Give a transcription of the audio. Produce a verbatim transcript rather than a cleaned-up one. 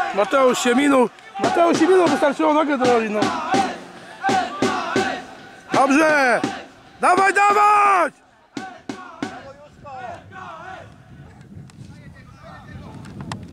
Mateusz się minął. Mateusz się minął, wystarczyło nogę dorobić, no. Dobrze! Dawaj, dawać!